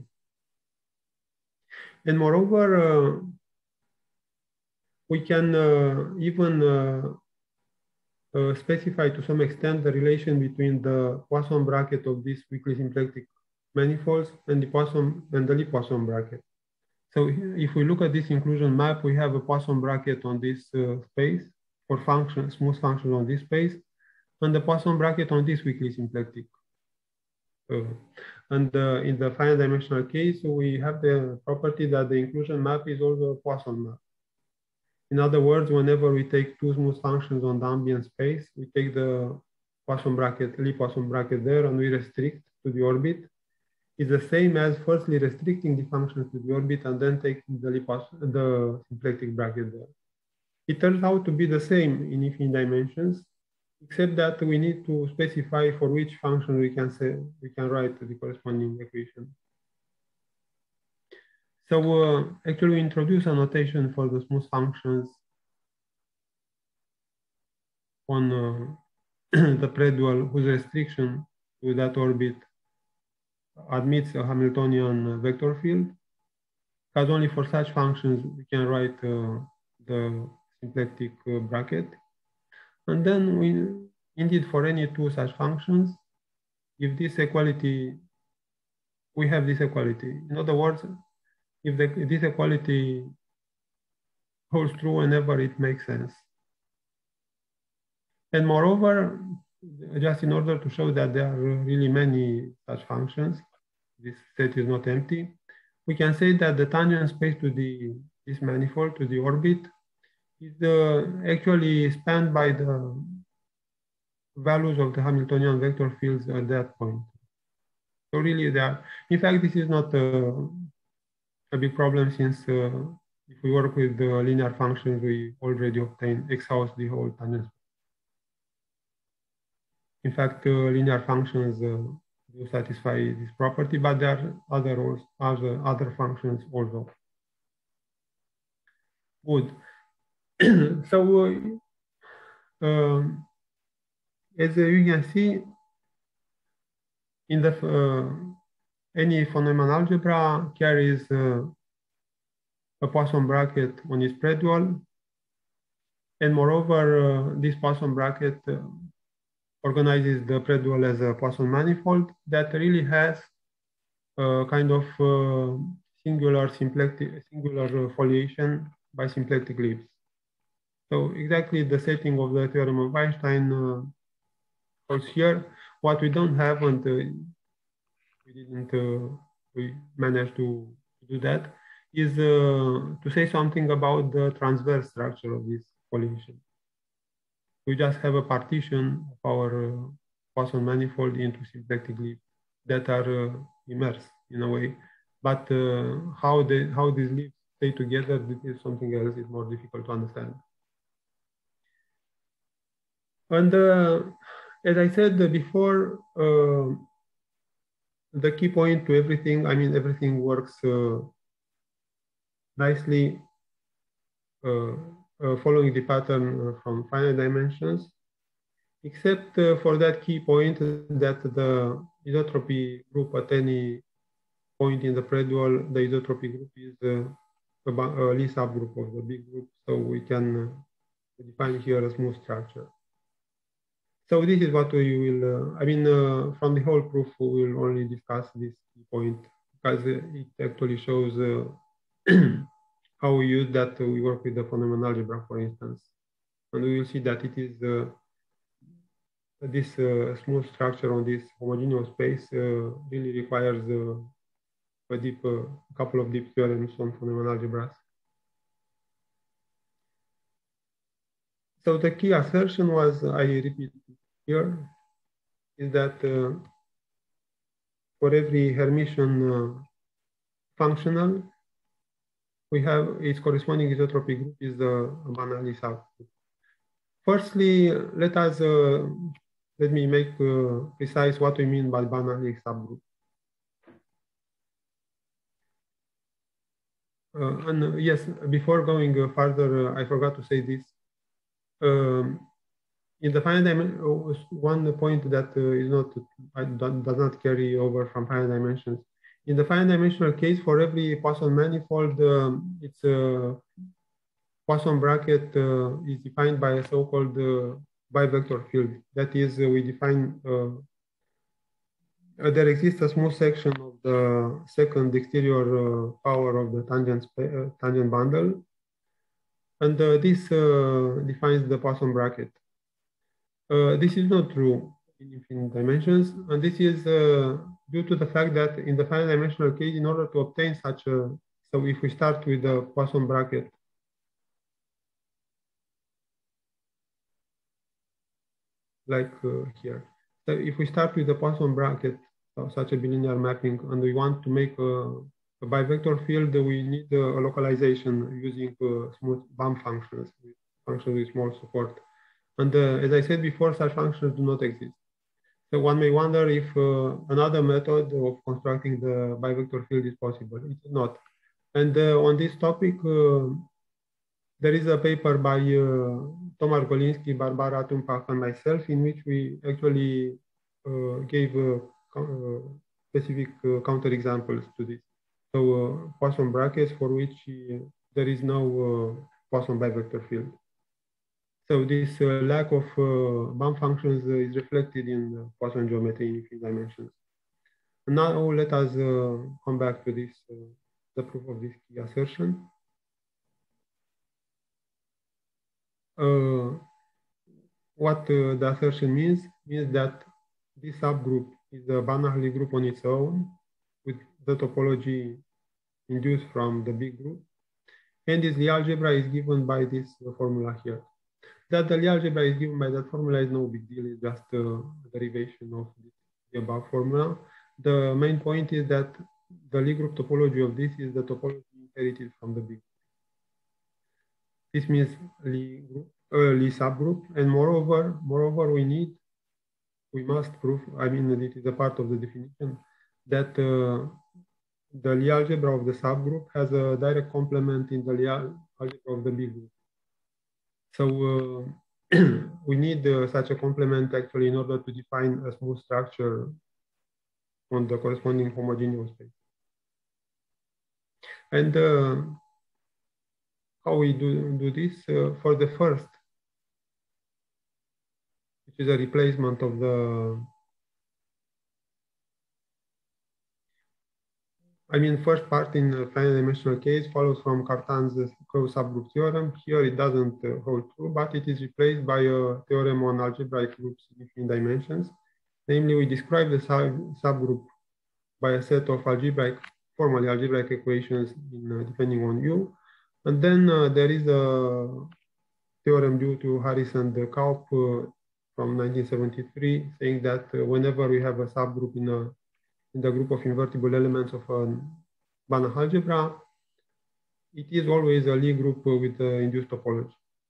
And moreover, uh, we can uh, even uh, Uh, specify to some extent the relation between the Poisson bracket of these weakly symplectic manifolds and the Poisson and the Lie Poisson bracket. So if we look at this inclusion map, we have a Poisson bracket on this uh, space for functions, smooth functions on this space, and the Poisson bracket on this weakly symplectic. Uh, and uh, in the finite dimensional case, we have the property that the inclusion map is also a Poisson map. In other words, whenever we take two smooth functions on the ambient space, we take the Poisson bracket, Lie Poisson bracket there, and we restrict to the orbit. It's the same as firstly restricting the function to the orbit and then taking the, Poisson, the symplectic bracket there. It turns out to be the same in infinite dimensions, except that we need to specify for which function we can say we can write the corresponding equation. So uh, actually we introduce a notation for the smooth functions on uh, the predual whose restriction to that orbit admits a Hamiltonian vector field. Because only for such functions we can write uh, the symplectic uh, bracket. And then we, indeed, for any two such functions, if this equality, we have this equality. In other words, if the, this equality holds true whenever it makes sense. And moreover, just in order to show that there are really many such functions, this set is not empty, we can say that the tangent space to the this manifold, to the orbit, is uh, actually spanned by the values of the Hamiltonian vector fields at that point. So really, they are. In fact, this is not a, a big problem, since uh, if we work with the linear functions, we already obtain exhaust the whole tangent. In fact, uh, linear functions uh, do satisfy this property, but there are other other other functions also. Good. So, uh, um, as you can see, in the uh, any von Neumann algebra carries uh, a Poisson bracket on its predual, and moreover, uh, this Poisson bracket uh, organizes the predual as a Poisson manifold that really has a kind of uh, singular symplectic, singular foliation by symplectic leaves. So exactly the setting of the theorem of Einstein uh, was here. What we don't have, and uh, we didn't, uh, we managed to do that, is uh, to say something about the transverse structure of this foliation. We just have a partition of our uh, Poisson manifold into symplectic leaves that are uh, immersed in a way. But uh, how, they, how these leaves stay together, this is something else, is more difficult to understand. And uh, as I said before, uh, the key point to everything, I mean, everything works uh, nicely uh, uh, following the pattern from finite dimensions, except uh, for that key point that the isotropy group at any point in the predual, the isotropy group is uh, a, a Lie subgroup of the big group, so we can uh, define here a smooth structure. So this is what we will, uh, I mean, uh, from the whole proof, we will only discuss this key point, because it actually shows uh, how we use that. Uh, we work with the von Neumann algebra, for instance. And we will see that it is uh, this uh, smooth structure on this homogeneous space uh, really requires uh, a deep, uh, couple of deep theorems on von Neumann algebras. So the key assertion was, I repeat here, is that uh, for every Hermitian uh, functional, we have its corresponding isotropy group is the banal subgroup. Firstly, let us uh, let me make uh, precise what we mean by banal subgroup. Uh, and uh, yes, before going uh, further, uh, I forgot to say this. Um, in the finite dimension, uh, one point that uh, is not uh, does not carry over from finite dimensions. In the finite dimensional case, for every Poisson manifold, um, it's a Poisson bracket uh, is defined by a so-called uh, bivector field. That is, uh, we define uh, uh, there exists a smooth section of the second exterior uh, power of the tangent uh, tangent bundle, and uh, this uh, defines the Poisson bracket. Uh, this is not true in infinite dimensions, and this is uh, due to the fact that in the finite dimensional case, in order to obtain such a, so if we start with the Poisson bracket, like uh, here. So if we start with the Poisson bracket, so such a bilinear mapping, and we want to make a, a bivector field, we need a localization using uh, smooth B A M functions, functions with small support. And uh, as I said before, such functions do not exist. So one may wonder if uh, another method of constructing the bivector field is possible. It is not. And uh, on this topic, uh, there is a paper by uh, Tomasz Goliński, Barbara Tumpach, and myself, in which we actually uh, gave uh, uh, specific uh, counterexamples to this. So uh, Poisson brackets for which uh, there is no uh, Poisson bivector field. So this uh, lack of uh, B A M functions uh, is reflected in uh, Poisson geometry in infinite dimensions. And now let us uh, come back to this, uh, the proof of this key assertion. Uh, what uh, the assertion means, means that this subgroup is a Banach-Lie group on its own, with the topology induced from the big group. And this Lie algebra is given by this uh, formula here. That the Lie algebra is given by that formula is no big deal. It's just a derivation of the above formula. The main point is that the Lie group topology of this is the topology inherited from the big group. This means Lie group, uh, Lie subgroup, and moreover, moreover, we need, we must prove. I mean, it is a part of the definition that uh, the Lie algebra of the subgroup has a direct complement in the Lie algebra of the big group. So uh, we need uh, such a complement actually in order to define a smooth structure on the corresponding homogeneous space. And uh, how we do, do this? Uh, for the first, which is a replacement of the, I mean, first part in the finite dimensional case follows from Cartan's closed subgroup theorem. Here it doesn't uh, hold true, but it is replaced by a theorem on algebraic groups in infinite dimensions. Namely, we describe the sub subgroup by a set of algebraic, formally algebraic equations in, uh, depending on U. And then uh, there is a theorem due to Harris and Kaup uh, from nineteen seventy-three, saying that uh, whenever we have a subgroup in, a, in the group of invertible elements of a Banach algebra, it is always a Lie group uh, with the induced topology.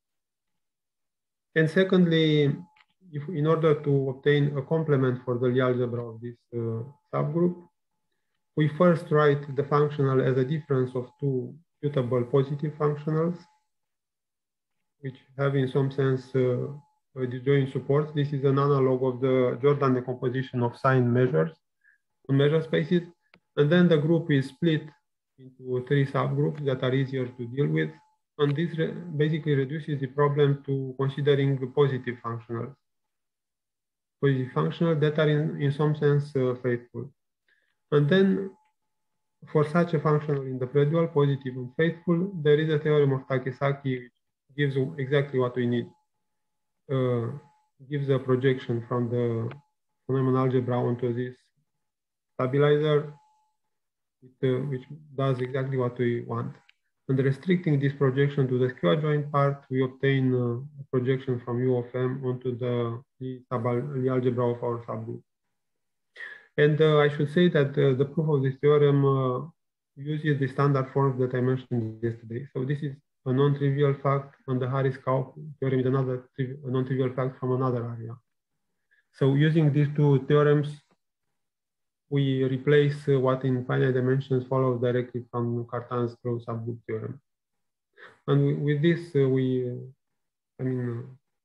And secondly, if in order to obtain a complement for the Lie algebra of this uh, subgroup, we first write the functional as a difference of two mutable positive functionals, which have in some sense uh, disjoint supports. This is an analog of the Jordan decomposition of sign measures on measure spaces. And then the group is split into three subgroups that are easier to deal with. And this re basically reduces the problem to considering positive functionals. Positive functionals that are in, in some sense uh, faithful. And then for such a functional in the predual, positive and faithful, there is a theorem of Takesaki which gives exactly what we need. Uh, gives a projection from the Neumann algebra onto this stabilizer, with, uh, which does exactly what we want. And restricting this projection to the skew-adjoint part, we obtain uh, a projection from U of M onto the Lie algebra of our subgroup. And uh, I should say that uh, the proof of this theorem uh, uses the standard forms that I mentioned yesterday. So this is a non-trivial fact, and the Harris-Kaup theorem is another a non-trivial fact from another area. So using these two theorems, we replace uh, what in finite dimensions follows directly from Cartan's closed subgroup theorem. And we, with this, uh, we, uh, I mean,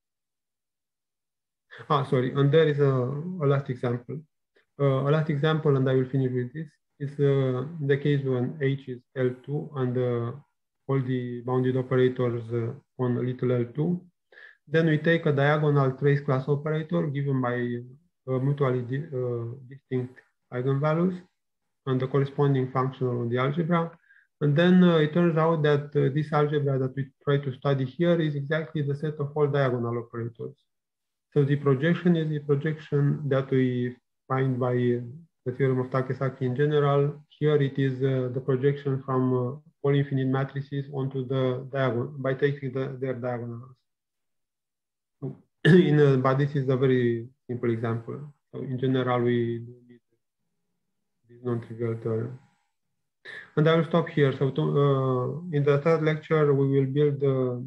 uh, ah, sorry, and there is a, a last example. Uh, a last example, and I will finish with this, is uh, the case when H is L two and uh, all the bounded operators uh, on little L two. Then we take a diagonal trace class operator given by uh, mutually di uh, distinct eigenvalues and the corresponding functional on the algebra. And then uh, it turns out that uh, this algebra that we try to study here is exactly the set of all diagonal operators. So the projection is the projection that we find by uh, the theorem of Takesaki in general. Here it is uh, the projection from uh, all infinite matrices onto the diagonal by taking the, their diagonals. So in, uh, but this is a very simple example. So in general, we do need this non-trivial theorem. And I will stop here. So to, uh, in the third lecture, we will build uh,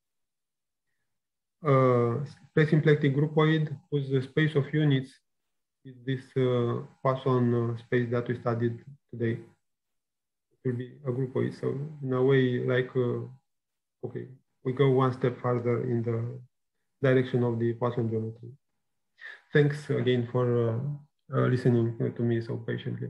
uh, pre-symplectic groupoid whose space of units is this uh, Poisson uh, space that we studied today. It will be a groupoid. So in a way, like, uh, okay, we go one step further in the direction of the Poisson geometry. Thanks again for uh, uh, listening to me so patiently.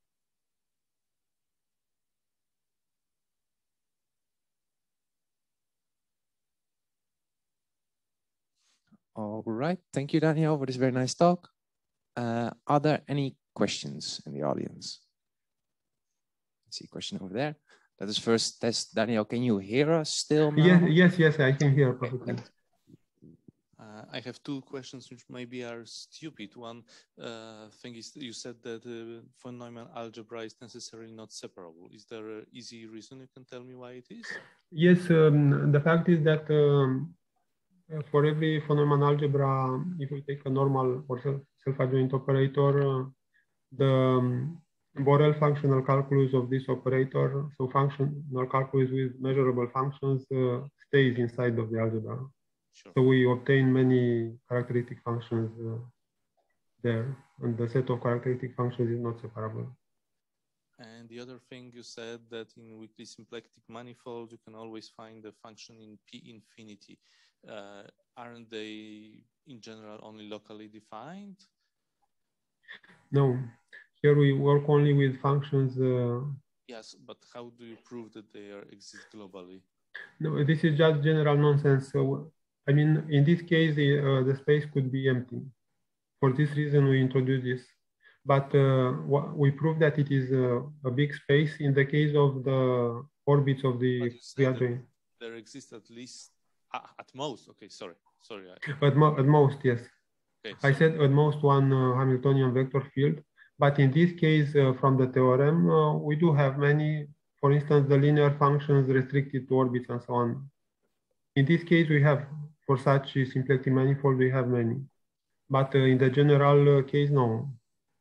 All right, thank you, Daniel, for this very nice talk. Uh, are there any questions in the audience? I see a question over there. Let us first test. Daniel, can you hear us still now? Yes, yes, yes, I can hear perfectly. Okay. Uh, I have two questions which maybe are stupid. One uh, thing is you said that uh, von Neumann algebra is necessarily not separable. Is there an easy reason you can tell me why it is? Yes, um, the fact is that um, For every von Neumann algebra, if we take a normal or self-adjoint operator, the um, Borel functional calculus of this operator, so functional calculus with measurable functions, uh, stays inside of the algebra. Sure. So we obtain many characteristic functions uh, there, and the set of characteristic functions is not separable. And the other thing you said that in weakly symplectic manifold, you can always find the function in P infinity. Uh, aren't they in general only locally defined? No, here we work only with functions. Uh, yes, but how do you prove that they are, exist globally? No, this is just general nonsense. So, I mean, in this case, the, uh, the space could be empty. For this reason, we introduce this. But uh, we prove that it is uh, a big space in the case of the orbits of the adjoint. There exists at least, ah, at most, okay, sorry, sorry. I... At, mo at most, yes. Okay, I so... said at most one uh, Hamiltonian vector field. But in this case, uh, from the theorem, uh, we do have many, for instance, the linear functions restricted to orbits and so on. In this case, we have, for such a symplectic manifold, we have many. But uh, in the general uh, case, no.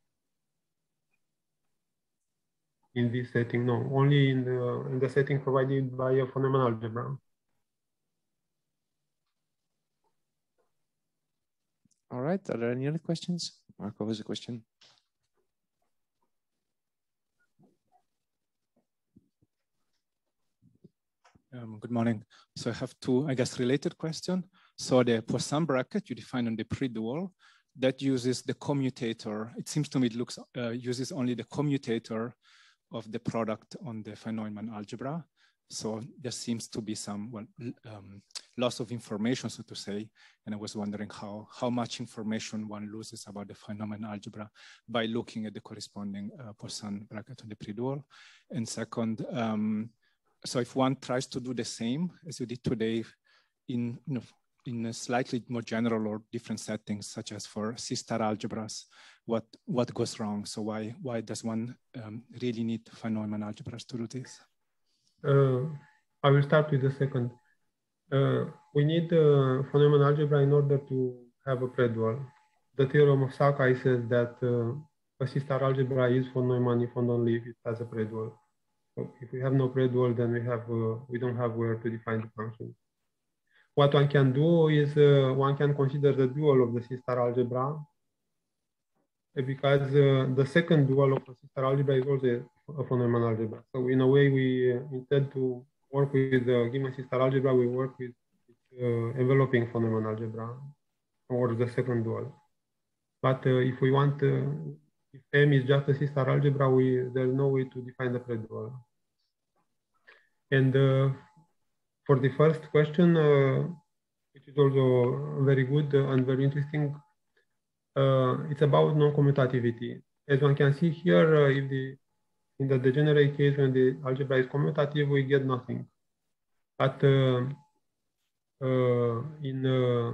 In this setting, no. Only in the, in the setting provided by a von Neumann algebra. All right. Are there any other questions? Marco has a question. Um, good morning. So I have two, I guess, related questions. So the Poisson bracket you define on the pre-dual, that uses the commutator. It seems to me it looks uh, uses only the commutator of the product on the Neumann algebra. So there seems to be some well, um, loss of information, so to say. And I was wondering how, how much information one loses about the Neumann algebra by looking at the corresponding uh, Poisson bracket on the pre-dual. And second, um, so if one tries to do the same as you did today in, you know, in a slightly more general or different settings, such as for C-star algebras, what, what goes wrong? So why, why does one um, really need Neumann algebras to do this? Uh, I will start with the second. Uh, we need uh, von Neumann algebra in order to have a predual. The theorem of Sakai says that uh, a C-star algebra is von Neumann if and only if it has a predual. So if we have no predual, then we have uh, we don't have where to define the function. What one can do is uh, one can consider the dual of the C-star algebra, because uh, the second dual of the C-star algebra is also a von Neumann algebra. So in a way, we uh, instead to work with the given C-star algebra, we work with uh, enveloping von Neumann algebra or the second dual. But uh, if we want, uh, if M is just a C-star algebra, we there's no way to define the predual. And uh, for the first question, uh, which is also very good and very interesting, uh, it's about non-commutativity. As one can see here, uh, if the in the degenerate case when the algebra is commutative, we get nothing. But uh, uh, in, uh,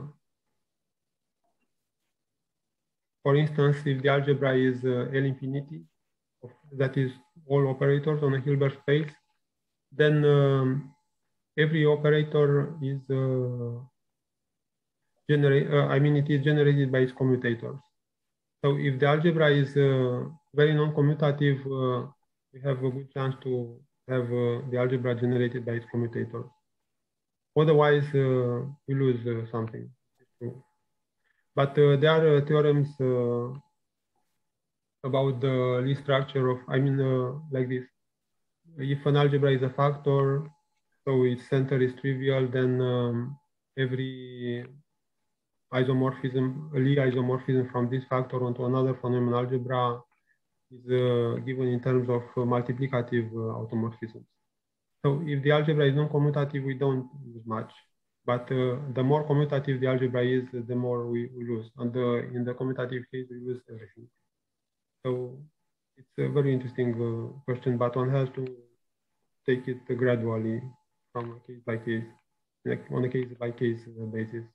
for instance, if the algebra is uh, L infinity, that is all operators on a Hilbert space, then um, every operator is uh, generate. Uh, I mean, it is generated by its commutators. So if the algebra is uh, very non-commutative, uh, we have a good chance to have uh, the algebra generated by its commutators. Otherwise, uh, we lose uh, something. But uh, there are uh, theorems uh, about the Lie structure of. I mean, uh, like this. If an algebra is a factor, so its center is trivial, then um, every isomorphism, Lie isomorphism from this factor onto another von Neumann algebra is uh, given in terms of uh, multiplicative uh, automorphisms. So if the algebra is non-commutative, we don't lose much. But uh, the more commutative the algebra is, the more we, we lose. And uh, in the commutative case, we lose everything. So it's a very interesting uh, question, but one has to take it gradually from a case by case, like on a case by case basis.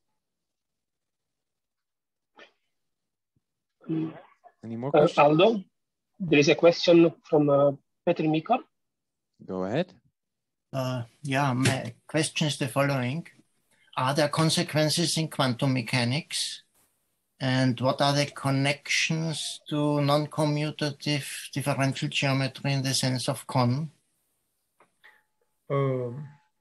Any more uh, questions? Aldo, there is a question from uh, Petr Mikal. Go ahead. Uh, yeah, my question is the following. are there consequences in quantum mechanics? And what are the connections to non-commutative differential geometry in the sense of con? Uh,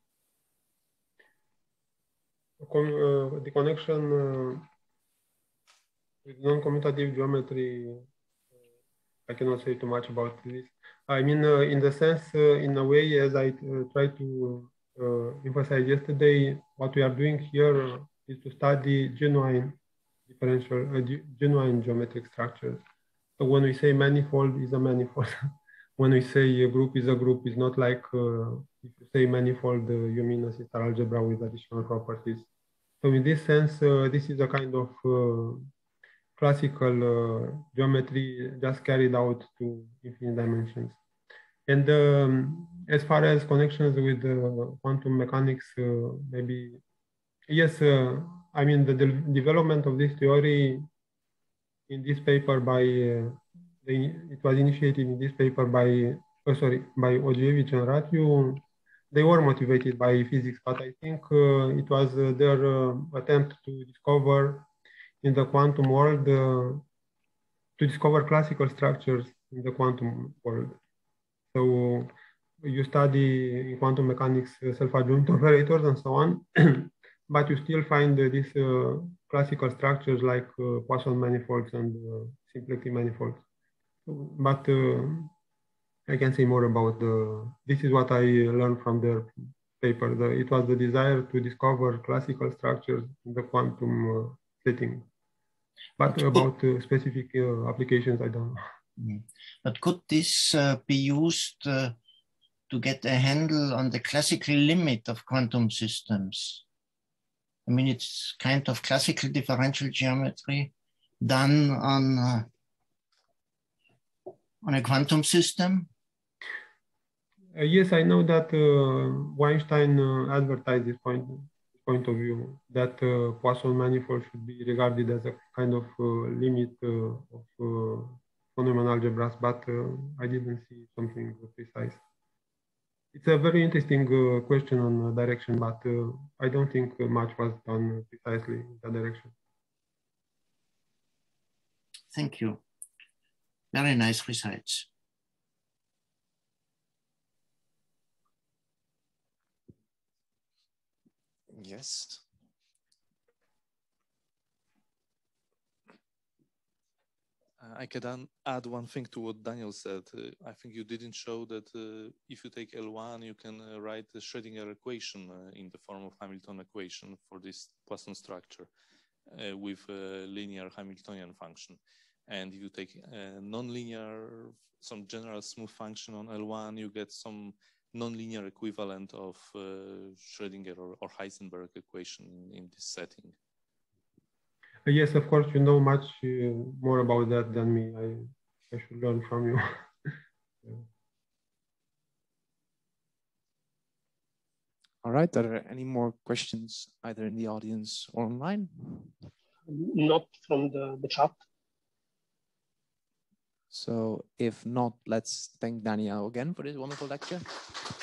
con uh, the connection uh, with non-commutative geometry, uh, I cannot say too much about this. I mean, uh, in the sense, uh, in a way, as I uh, tried to uh, emphasize yesterday, what we are doing here is to study genuine differential, uh, genuine geometric structures. So when we say manifold, is a manifold. When we say a group is a group, it's not like uh, if you say manifold, uh, you mean a sister algebra with additional properties. So in this sense, uh, this is a kind of uh, classical uh, geometry just carried out to infinite dimensions. And um, as far as connections with uh, quantum mechanics, uh, maybe, yes, uh, I mean, the de development of this theory in this paper by, uh, the, it was initiated in this paper by, oh, sorry, by Ogievich and Ratiu. They were motivated by physics, but I think uh, it was uh, their uh, attempt to discover in the quantum world, uh, to discover classical structures in the quantum world. So you study in quantum mechanics uh, self-adjoint operators and so on, but you still find uh, these uh, classical structures like uh, Poisson manifolds and uh, symplectic manifolds. But uh, I can say more about the, this is what I learned from their paper. The, it was the desire to discover classical structures in the quantum uh, setting. But about uh, specific uh, applications, I don't know. But could this uh, be used uh, to get a handle on the classical limit of quantum systems? I mean, it's kind of classical differential geometry done on, uh, on a quantum system. Uh, yes, I know that uh, Einstein uh, advertised this point, point of view, that uh, Poisson manifold should be regarded as a kind of uh, limit uh, of uh, phenomenon algebras, but uh, I didn't see something precise. It's a very interesting uh, question on direction, but uh, I don't think much was done precisely in that direction. Thank you. Very nice research. Yes. Uh, I can add one thing to what Daniel said. Uh, I think you didn't show that uh, if you take L one, you can uh, write the Schrödinger equation uh, in the form of Hamilton equation for this Poisson structure uh, with a linear Hamiltonian function. And if you take a non-linear, some general smooth function on L one, you get some non-linear equivalent of uh, Schrödinger or, or Heisenberg equation in, in this setting. Yes, of course, you know much uh, more about that than me. I, I should learn from you. Yeah. All right, are there any more questions either in the audience or online? Not from the, the chat. So if not, let's thank Daniel again for this wonderful lecture.